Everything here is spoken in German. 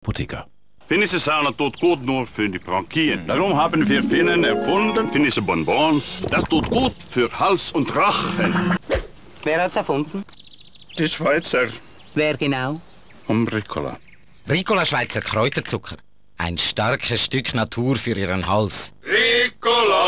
Apotheker. Finnische Sahne tut gut nur für die Bronchien. Darum haben wir Finnen erfunden, finnische Bonbons. Das tut gut für Hals und Rachen. Wer hat's erfunden? Die Schweizer. Wer genau? Ricola. Ricola Schweizer Kräuterzucker. Ein starkes Stück Natur für Ihren Hals. Ricola!